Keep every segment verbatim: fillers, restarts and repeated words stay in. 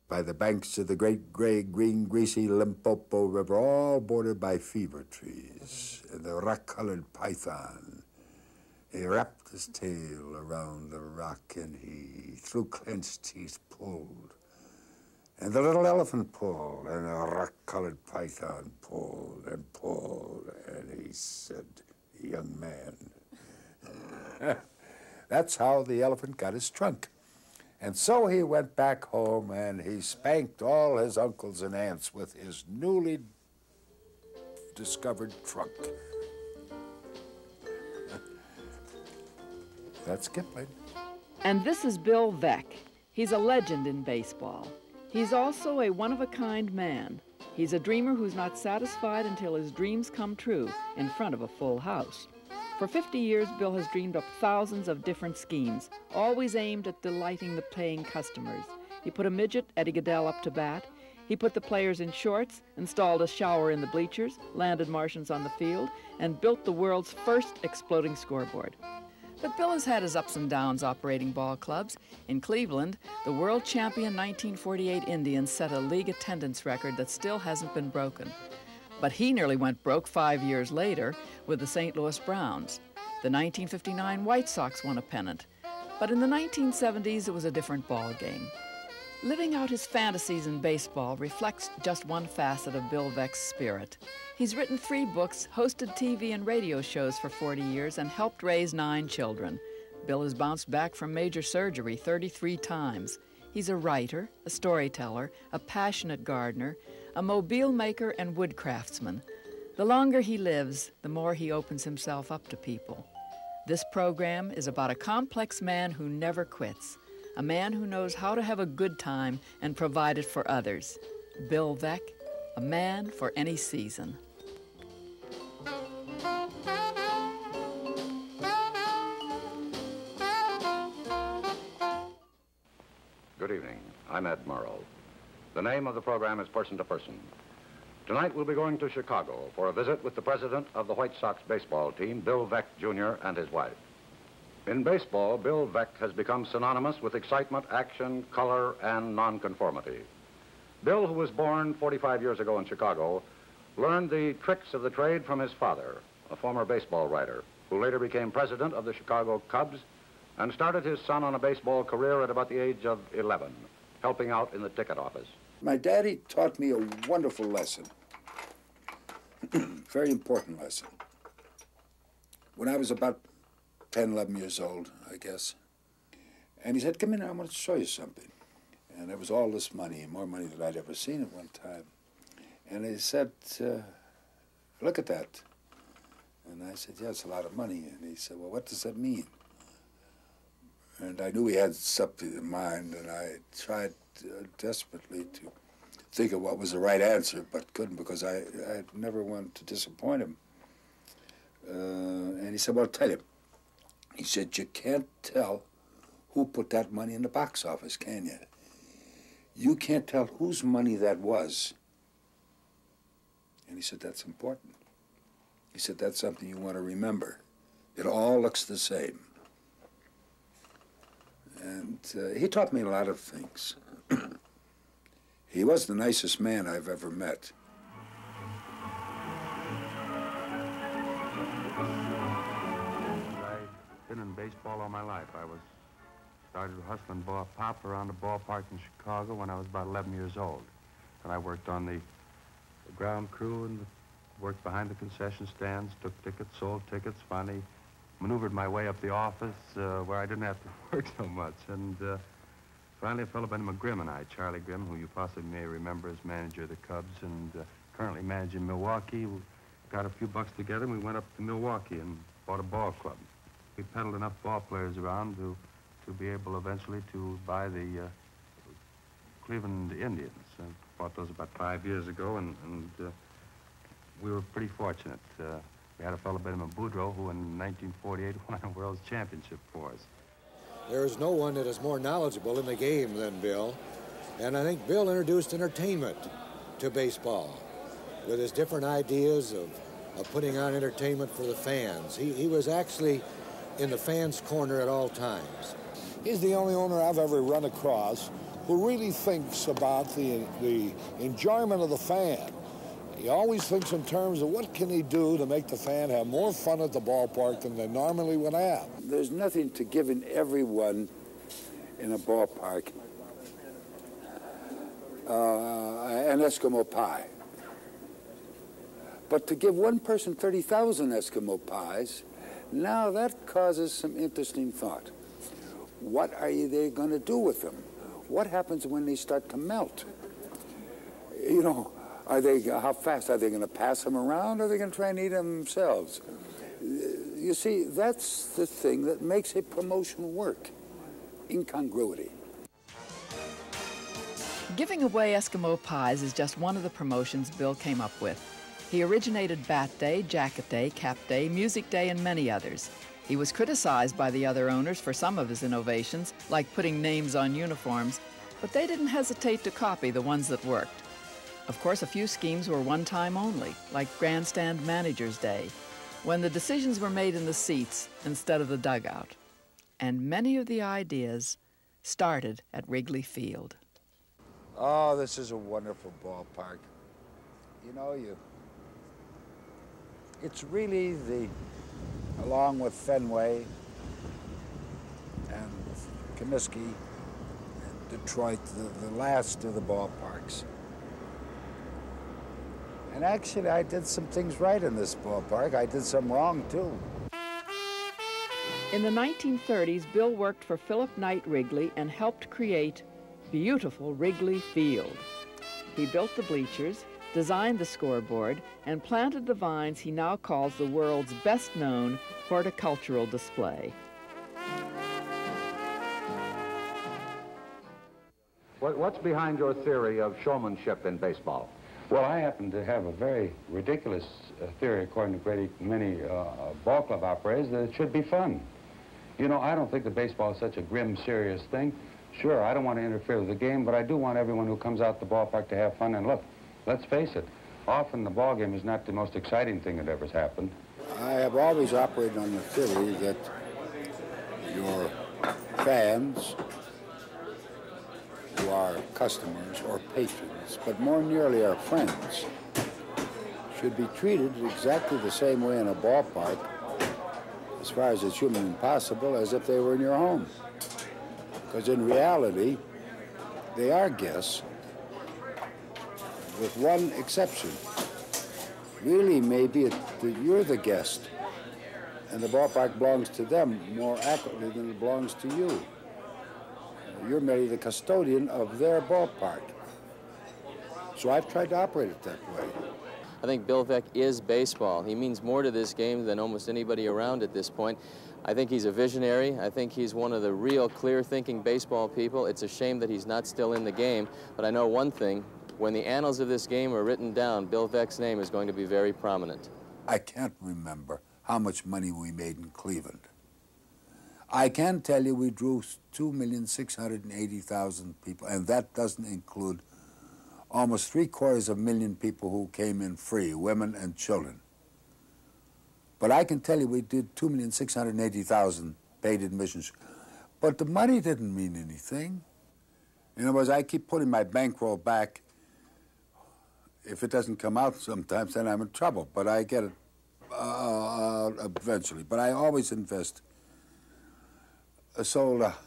by the banks of the great gray, green, greasy Limpopo River, all bordered by fever trees, and the rock-colored python. He wrapped his tail around the rock, and he, through clenched teeth, pulled. And the little elephant pulled, and the rock-colored python pulled and pulled, and he said, "Young man." That's how the elephant got his trunk. And so he went back home, and he spanked all his uncles and aunts with his newly discovered trunk. That's Kipling. And this is Bill Veeck. He's a legend in baseball. He's also a one-of-a-kind man. He's a dreamer who's not satisfied until his dreams come true in front of a full house. For fifty years, Bill has dreamed up thousands of different schemes, always aimed at delighting the paying customers. He put a midget, Eddie Gaedel, up to bat. He put the players in shorts, installed a shower in the bleachers, landed Martians on the field, and built the world's first exploding scoreboard. But Bill has had his ups and downs operating ball clubs. In Cleveland, the world champion nineteen forty-eight Indians set a league attendance record that still hasn't been broken. But he nearly went broke five years later with the Saint Louis Browns. The nineteen fifty-nine White Sox won a pennant. But in the nineteen seventies, it was a different ball game. Living out his fantasies in baseball reflects just one facet of Bill Veeck's spirit. He's written three books, hosted T V and radio shows for forty years, and helped raise nine children. Bill has bounced back from major surgery thirty-three times. He's a writer, a storyteller, a passionate gardener, a mobile maker and wood craftsman. The longer he lives, the more he opens himself up to people. This program is about a complex man who never quits, a man who knows how to have a good time and provide it for others. Bill Veeck, a man for any season. Good evening. I'm Ed Murrow. The name of the program is Person to Person. Tonight we'll be going to Chicago for a visit with the president of the White Sox baseball team, Bill Veeck, Junior, and his wife. In baseball, Bill Veeck has become synonymous with excitement, action, color, and nonconformity. Bill, who was born forty-five years ago in Chicago, learned the tricks of the trade from his father, a former baseball writer, who later became president of the Chicago Cubs and started his son on a baseball career at about the age of eleven, helping out in the ticket office. My daddy taught me a wonderful lesson, very important lesson. When I was about ten, eleven years old, I guess, and he said, "Come in, I want to show you something." And there was all this money, more money than I'd ever seen at one time. And he said, uh, "Look at that." And I said, "Yeah, it's a lot of money." And he said, "Well, what does that mean?" And I knew he had something in mind, and I tried uh, desperately to think of what was the right answer, but couldn't because I, I never wanted to disappoint him. Uh, and he said, "Well, I'll tell you." He said, "You can't tell who put that money in the box office, can you? You can't tell whose money that was." And he said, "That's important." He said, "That's something you want to remember. It all looks the same." And uh, he taught me a lot of things. He was the nicest man I've ever met. I've been in baseball all my life. I was started hustling ball pop around the ballpark in Chicago when I was about eleven years old. And I worked on the, the ground crew and worked behind the concession stands, took tickets, sold tickets, finally maneuvered my way up the office uh, where I didn't have to work so much. And uh, finally a fellow by the name of Grimm and I, Charlie Grimm, who you possibly may remember as manager of the Cubs and uh, currently managing Milwaukee, we got a few bucks together and we went up to Milwaukee and bought a ball club. We peddled enough ball players around to, to be able eventually to buy the uh, Cleveland Indians. I bought those about five years ago, and, and uh, we were pretty fortunate. Uh, We had a fellow by the name of Boudreaux who in nineteen forty-eight won a world championship for us. There is no one that is more knowledgeable in the game than Bill. And I think Bill introduced entertainment to baseball with his different ideas of, of putting on entertainment for the fans. He, he was actually in the fans' corner at all times. He's the only owner I've ever run across who really thinks about the, the enjoyment of the fan. He always thinks in terms of what can he do to make the fan have more fun at the ballpark than they normally would have. There's nothing to giving everyone in a ballpark uh, an Eskimo pie. But to give one person thirty thousand Eskimo pies, now that causes some interesting thought. What are they going to do with them? What happens when they start to melt? You know, are they, how fast are they going to pass them around, or are they going to try and eat them themselves? You see, that's the thing that makes a promotion work. Incongruity. Giving away Eskimo pies is just one of the promotions Bill came up with. He originated Bat Day, Jacket Day, Cap Day, Music Day, and many others. He was criticized by the other owners for some of his innovations, like putting names on uniforms, but they didn't hesitate to copy the ones that worked. Of course, a few schemes were one-time only, like Grandstand Manager's Day, when the decisions were made in the seats instead of the dugout. And many of the ideas started at Wrigley Field. Oh, this is a wonderful ballpark. You know, you, it's really the, along with Fenway and Comiskey and Detroit, the, the last of the ballparks. And actually, I did some things right in this ballpark. I did some wrong, too. In the nineteen thirties, Bill worked for Philip Knight Wrigley and helped create beautiful Wrigley Field. He built the bleachers, designed the scoreboard, and planted the vines he now calls the world's best-known horticultural display. What, what's behind your theory of showmanship in baseball? Well, I happen to have a very ridiculous uh, theory, according to great many uh, ball club operators, that it should be fun. You know, I don't think that baseball is such a grim, serious thing. Sure, I don't want to interfere with the game, but I do want everyone who comes out the ballpark to have fun. And look, let's face it, often the ball game is not the most exciting thing that ever happened. I have always operated on the theory that your fans, who are customers or patrons, but more nearly our friends, should be treated exactly the same way in a ballpark, as far as it's humanly possible, as if they were in your home. Because in reality, they are guests, with one exception. Really, maybe it, that you're the guest, and the ballpark belongs to them more accurately than it belongs to you. You're merely the custodian of their ballpark. So I've tried to operate it that way. I think Bill Veeck is baseball. He means more to this game than almost anybody around at this point. I think he's a visionary. I think he's one of the real clear-thinking baseball people. It's a shame that he's not still in the game, but I know one thing. When the annals of this game are written down, Bill Veeck's name is going to be very prominent. I can't remember how much money we made in Cleveland. I can tell you we drew two million six hundred eighty thousand people, and that doesn't include almost three-quarters of a million people who came in free, women and children. But I can tell you we did two million six hundred eighty thousand paid admissions. But the money didn't mean anything. In other words, I keep putting my bankroll back. If it doesn't come out sometimes, then I'm in trouble. But I get it uh, eventually. But I always invest. I sold a,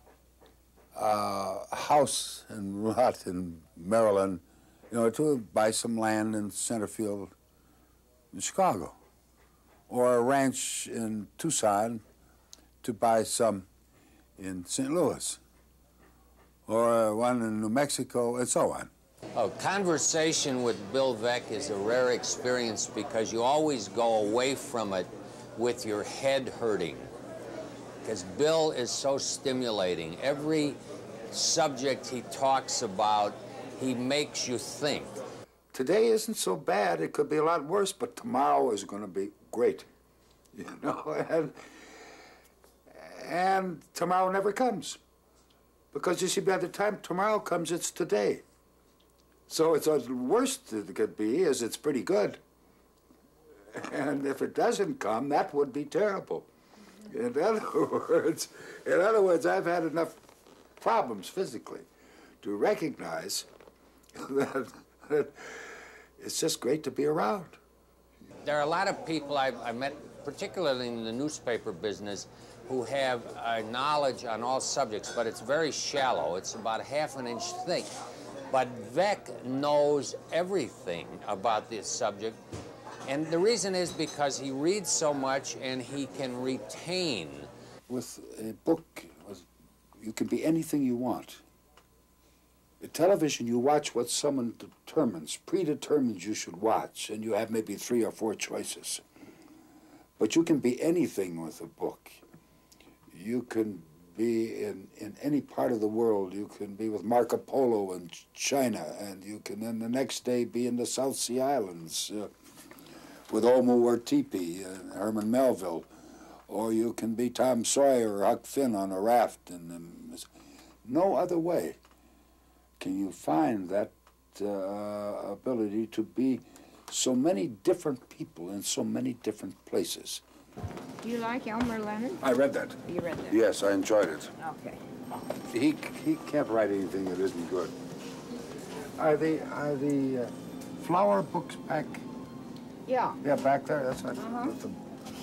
a house and lot in Maryland, you know, to buy some land in center field in Chicago, or a ranch in Tucson to buy some in Saint Louis, or one in New Mexico, and so on. Oh, conversation with Bill Veeck is a rare experience because you always go away from it with your head hurting. Because Bill is so stimulating. Every subject he talks about, he makes you think. Today isn't so bad. It could be a lot worse, but tomorrow is going to be great. You know, and, and tomorrow never comes. Because you see, by the time tomorrow comes, it's today. So it's the worst it could be is it's pretty good. And if it doesn't come, that would be terrible. In other words, in other words, I've had enough problems physically to recognize that, that it's just great to be around. There are a lot of people I've, I've met, particularly in the newspaper business, who have uh, knowledge on all subjects, but it's very shallow. It's about half an inch thick. But Veeck knows everything about this subject, and the reason is because he reads so much and he can retain. With a book, you can be anything you want. In television, you watch what someone determines, predetermines you should watch, and you have maybe three or four choices. But you can be anything with a book. You can be in, in any part of the world. You can be with Marco Polo in China, and you can then the next day be in the South Sea Islands uh, with Omo Ortipi and Herman Melville. Or you can be Tom Sawyer or Huck Finn on a raft. And um, no other way can you find that uh, ability to be so many different people in so many different places. Do you like Elmer Leonard? I read that. You read that? Yes, I enjoyed it. Okay. He he can't write anything that isn't good. Are the are the uh, flower books back? Yeah. Yeah, back there. That's what. Uh-huh. That's the,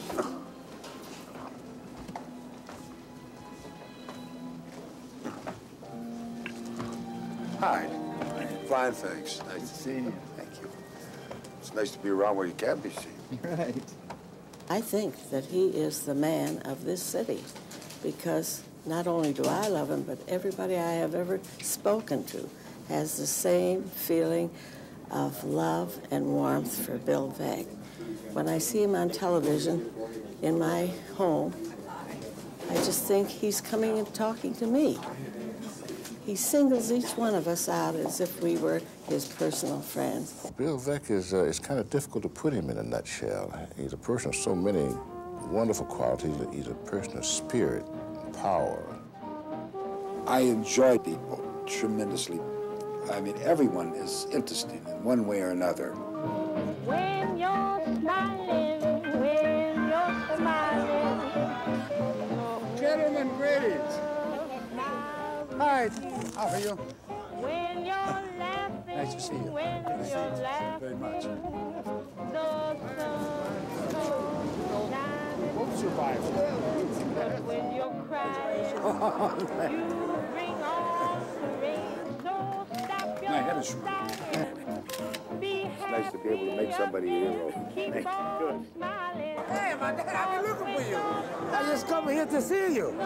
Hi. Fine, thanks. Nice to see you. Thank you. It's nice to be around where you can be seen. Right. I think that he is the man of this city because not only do I love him, but everybody I have ever spoken to has the same feeling of love and warmth for Bill Veeck. When I see him on television in my home, I just think he's coming and talking to me. He singles each one of us out as if we were his personal friends. Bill Veeck is, uh, it's kind of difficult to put him in a nutshell. He's a person of so many wonderful qualities. He's a person of spirit, power. I enjoy people tremendously. I mean, everyone is interesting in one way or another. When you're smiling, when you're smiling. Gentlemen, greetings. Hi, how are you? When you're laughing, nice to see you. When nice you're to see laughing, you very much. The sun shining. We'll survive. But when you're crying, you bring on the rain. So stop your My head is It's nice to be able to make somebody a hero. Thank you. Good. Hey, my dad, I've been looking for you. I just come here to see you.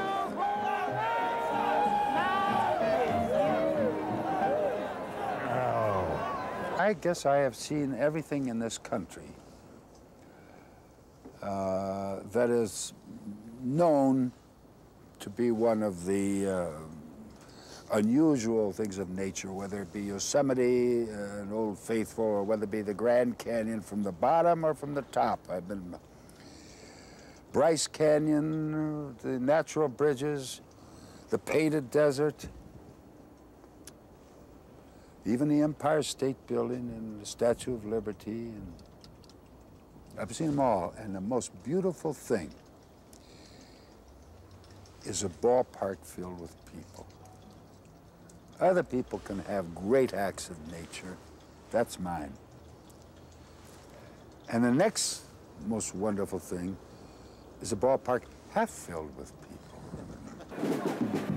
I guess I have seen everything in this country uh, that is known to be one of the uh, unusual things of nature, whether it be Yosemite, uh, an Old Faithful, or whether it be the Grand Canyon from the bottom or from the top. I've been Bryce Canyon, the natural bridges, the painted desert, even the Empire State Building and the Statue of Liberty. And I've seen them all, and the most beautiful thing is a ballpark filled with people. Other people can have great acts of nature. That's mine. And the next most wonderful thing is a ballpark half filled with people.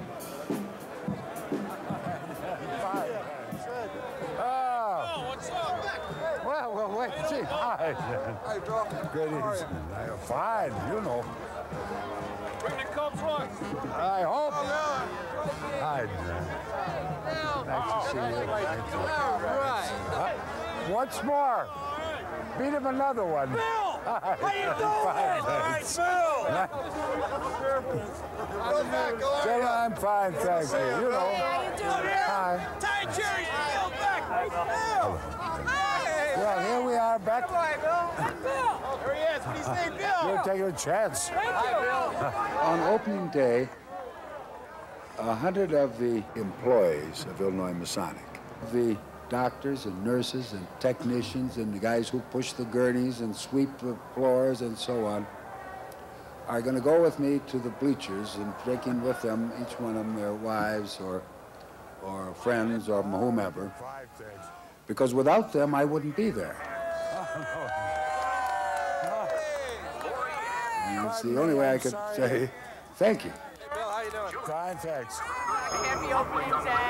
Oh, what's up? Well, well, wait and see. Hi. Hi, Bill. Good evening. Fine, you know. Bring the Cubs one. I hope. Oh, Hi, nice to see you. Thank you. all right. Uh, once more. Beat him another one. Bill! How you doing? Fine, All right, Bill. Bill, I'm fine, thank you. You know. How you doing? Hi. Ty Cherry's Bill Veeck. Bill. Hey. Well, here we are back. Hi, Bill. Hey, Bill. There he is. What do you say, Bill? You're taking a chance. Hi, Bill. On opening day, a hundred of the employees of Illinois Masonic, the doctors and nurses and technicians and the guys who push the gurneys and sweep the floors and so on, are going to go with me to the bleachers and taking with them, each one of them, their wives or or friends or whomever, because without them I wouldn't be there. And it's the only way I could say thank you. Hey, Bill, how you doing? Fine, thanks. Happy opening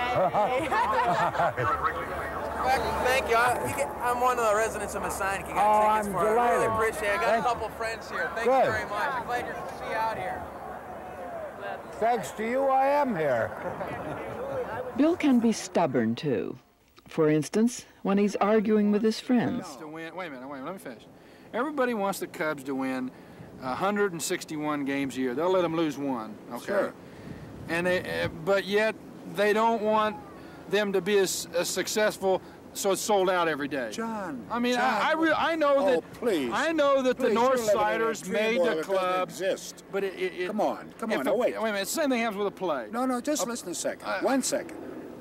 day. Thank you. I, you get, I'm one of the residents of Masonic. You got Oh, tickets I'm for it. I really delighted. appreciate it. I got Thank a couple friends here. Thank Good. you very much. I'm glad you're to see you out here. Thanks to you, I am here. Bill can be stubborn, too. For instance, when he's arguing with his friends. To win, wait a minute, wait a minute, let me finish. Everybody wants the Cubs to win one hundred sixty-one games a year. They'll let them lose one, okay? Sure. And they, uh, but yet they don't want them to be as, as successful, so it's sold out every day. John. I mean, John, I I, re I know oh, that. please. I know that please, the you're North living in a Siders dream made world the that doesn't club, exist. but it, it, it. Come on, come if on, a, now wait. Wait a minute. Same thing happens with a play. No, no, just a, listen a second. Uh, One second.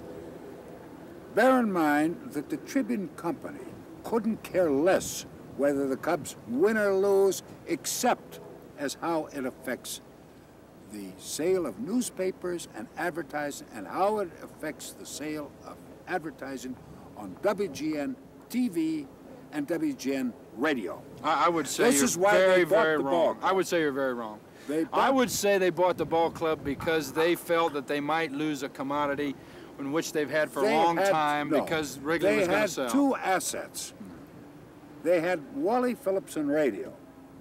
Bear in mind that the Tribune Company couldn't care less whether the Cubs win or lose, except as how it affects the sale of newspapers and advertising, and how it affects the sale of advertising on W G N T V and W G N radio. I, I would say this you're is why very, they bought very the wrong. ball. I would say you're very wrong. They I bought- would say they bought the ball club because they felt that they might lose a commodity in which they've had for They a long had- time no, because Wrigley was going to sell. They had two assets. They had Wally Phillipson radio,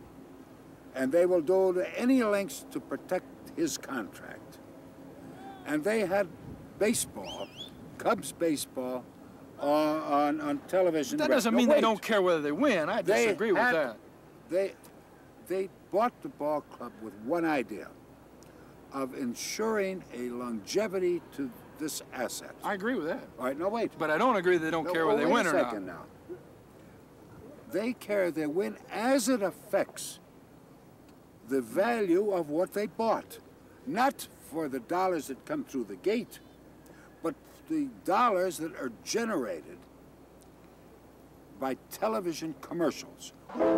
and they will go to any lengths to protect his contract. And they had baseball, Cubs baseball, on, on, on television. That doesn't No, mean wait. they don't care whether they win. I They disagree with had- that. They, they bought the ball club with one idea, of ensuring a longevity to this asset. I agree with that. All right, no, wait. But I don't agree that they don't No, care whether they wait win a or not. second now. They care they win as it affects the value of what they bought. Not for the dollars that come through the gate, but the dollars that are generated by television commercials.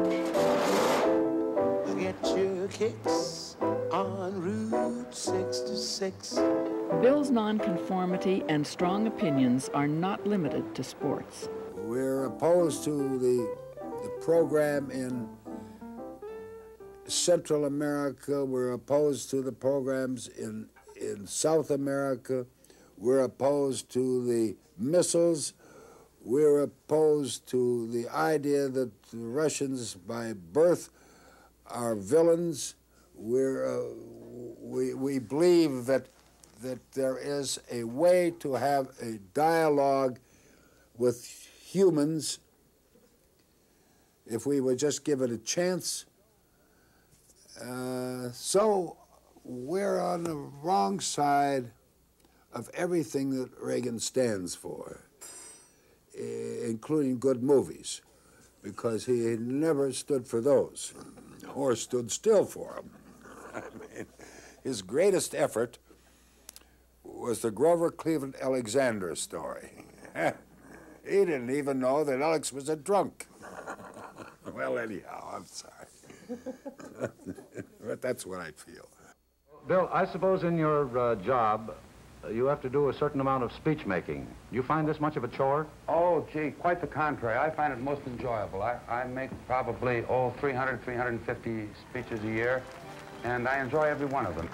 Get your kicks on Route sixty-six. Bill's nonconformity and strong opinions are not limited to sports. We're opposed to the, the program in Central America. We're opposed to the programs in, in South America. We're opposed to the missiles. We're opposed to the idea that the Russians, by birth, are villains. We're, uh, we, we believe that, that there is a way to have a dialogue with humans if we would just give it a chance. Uh, so we're on the wrong side of everything that Reagan stands for, including good movies, because he never stood for those, or stood still for them. I mean, his greatest effort was the Grover Cleveland Alexander story. He didn't even know that Alex was a drunk. Well, anyhow, I'm sorry. But that's what I feel. Bill, I suppose in your uh, job, uh, you have to do a certain amount of speech making. Do you find this much of a chore? Oh, gee, quite the contrary. I find it most enjoyable. I, I make probably, oh, three hundred, three hundred fifty speeches a year, and I enjoy every one of them.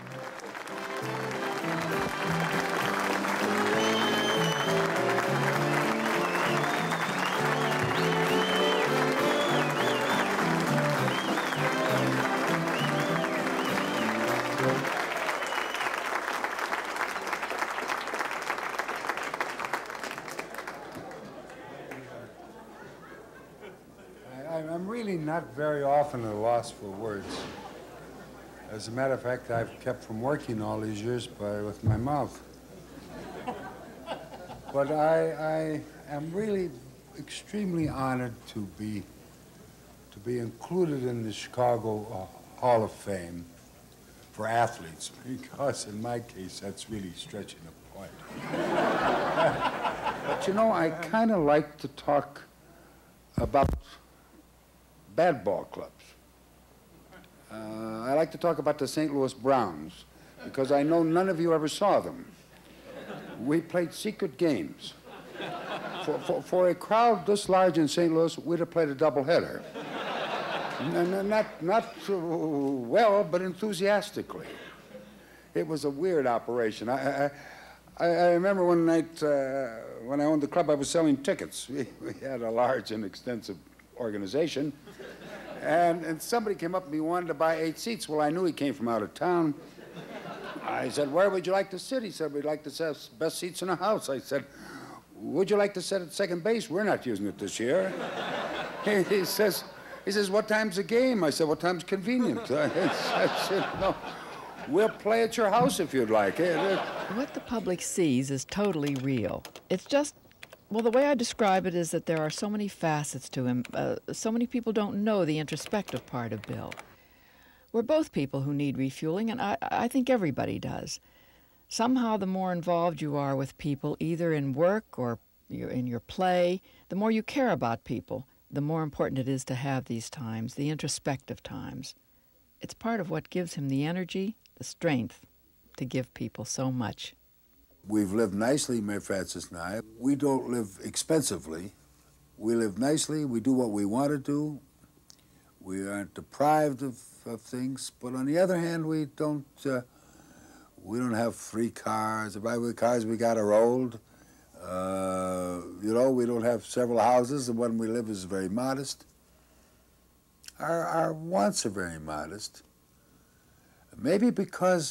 I, I'm really not very often at a loss for words. As a matter of fact, I've kept from working all these years by, with my mouth. But I, I am really extremely honored to be to be included in the Chicago uh, Hall of Fame for athletes, because in my case, that's really stretching a point. But you know, I kind of like to talk about bad ball clubs. Uh, I like to talk about the Saint Louis Browns, because I know none of you ever saw them. We played secret games. For, for, for a crowd this large in Saint Louis, we'd have played a doubleheader. N- not, not uh, well, but enthusiastically. It was a weird operation. I, I, I, I remember one night uh, when I owned the club, I was selling tickets. We, we had a large and extensive organization. And, and somebody came up and he wanted to buy eight seats. Well, I knew he came from out of town. I said, where would you like to sit? He said, we'd like to sit best seats in the house. I said, would you like to sit at second base? We're not using it this year. he, he says, he says, what time's the game? I said, what time's convenient? I, I said, no, we'll play at your house if you'd like. What the public sees is totally real. It's just, well, the way I describe it is that there are so many facets to him. Uh, so many people don't know the introspective part of Bill. We're both people who need refueling, and I, I think everybody does. Somehow the more involved you are with people, either in work or in your play, the more you care about people, the more important it is to have these times, the introspective times. It's part of what gives him the energy, the strength to give people so much. We've lived nicely, Mary Frances and I. We don't live expensively. We live nicely. We do what we want to do. We aren't deprived of, of things. But on the other hand, we don't uh, we don't have three cars. The right cars we got are old. Uh, you know, we don't have several houses. The one we live is very modest. Our, our wants are very modest. Maybe because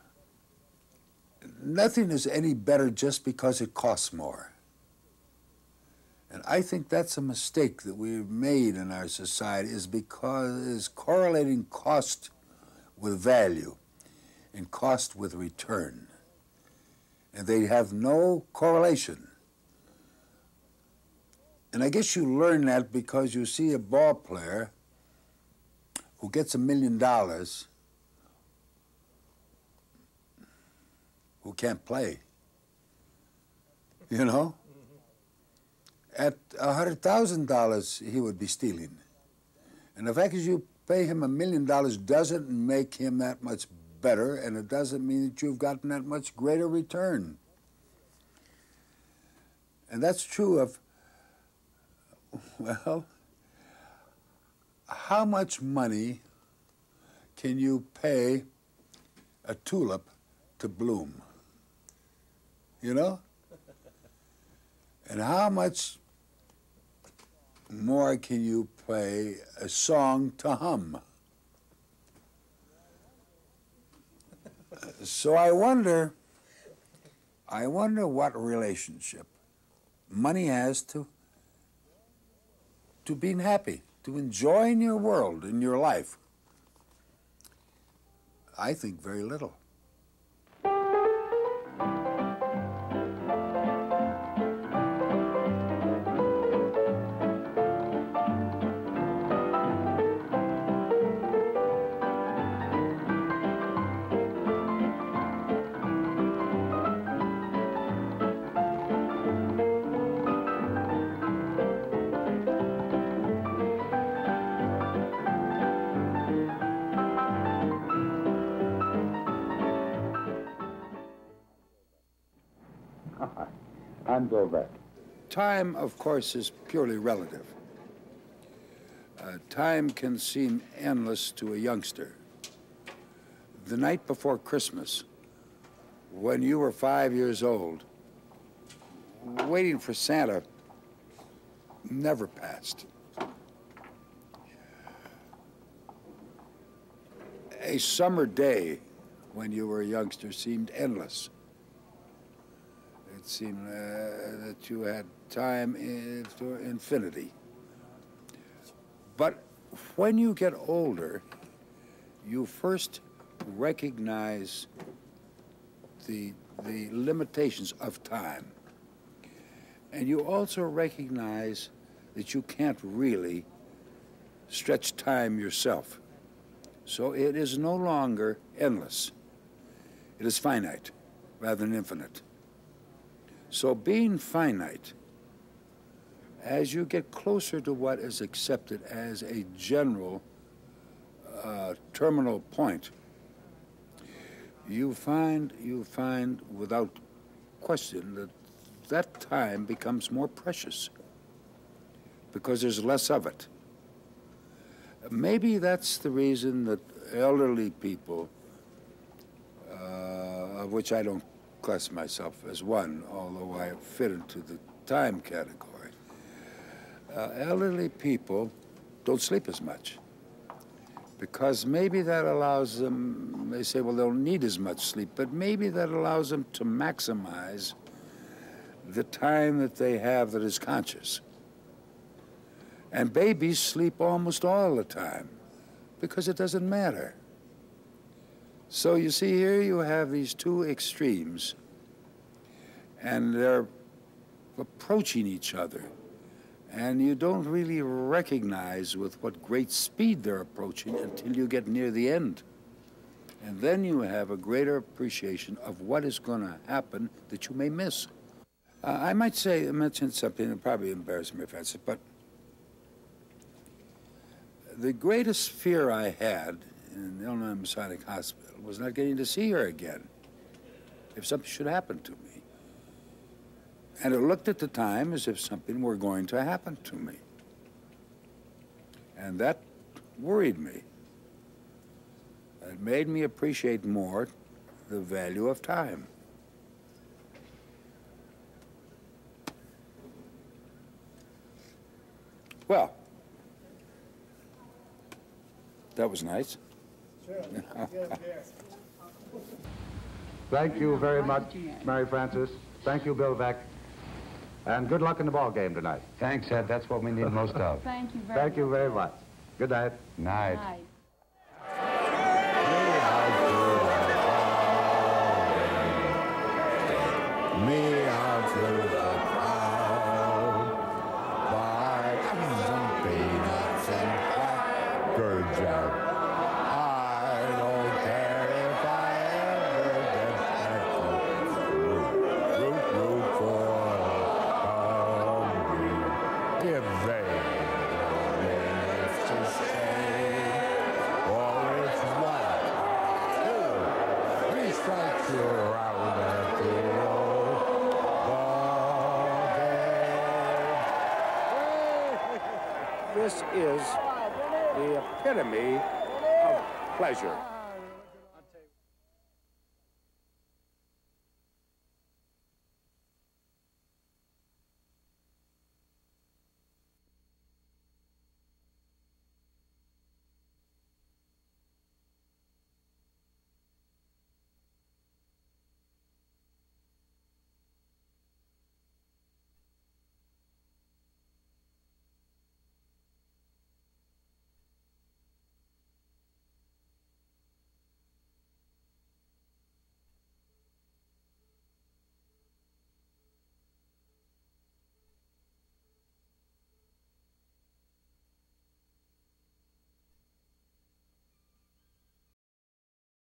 nothing is any better just because it costs more. And I think that's a mistake that we've made in our society, is because is correlating cost with value and cost with return. And they have no correlation. And I guess you learn that because you see a ball player who gets a million dollars who can't play, you know? At one hundred thousand dollars, he would be stealing. And the fact is you pay him a million dollars doesn't make him that much better, and it doesn't mean that you've gotten that much greater return. And that's true of, well, how much money can you pay a tulip to bloom? You know? And how much more can you play a song to hum? So I wonder, I wonder what relationship money has to, to being happy, to enjoying your world and your life. I think very little. I'm Bill Veeck. Time, of course, is purely relative. Uh, time can seem endless to a youngster. The night before Christmas, when you were five years old, waiting for Santa never passed. A summer day when you were a youngster seemed endless. It seemed uh, that you had time in, for infinity. But when you get older, you first recognize the, the limitations of time. And you also recognize that you can't really stretch time yourself. So it is no longer endless. It is finite rather than infinite. So being finite, as you get closer to what is accepted as a general uh, terminal point, you find, you find without question that that time becomes more precious because there's less of it. Maybe that's the reason that elderly people, uh, of which I don't class myself as one, although I fit into the time category, uh, elderly people don't sleep as much because maybe that allows them, they say, well, they don't need as much sleep, but maybe that allows them to maximize the time that they have that is conscious. And babies sleep almost all the time because it doesn't matter. So you see, here you have these two extremes, and they're approaching each other. And you don't really recognize with what great speed they're approaching until you get near the end. And then you have a greater appreciation of what is going to happen that you may miss. Uh, I might say, I mentioned something that probably embarrassed me, Francis, but the greatest fear I had in the Illinois Masonic Hospital was not getting to see her again if something should happen to me. And it looked at the time as if something were going to happen to me. And that worried me. It made me appreciate more the value of time. Well, that was nice. Thank you very much, Mary Frances. Thank you, Bill Veeck. And good luck in the ball game tonight. Thanks, Ed. That's what we need most of. Thank you very Thank much. you very much. Good night. Night. Night. Me out to the crowd, buy some peanuts and cracker jack. I don't care if I ever get back to root, root, root for Comiskey. If they manage to stay, or it's one, two, three strikes you're out at the This is the epitome of pleasure.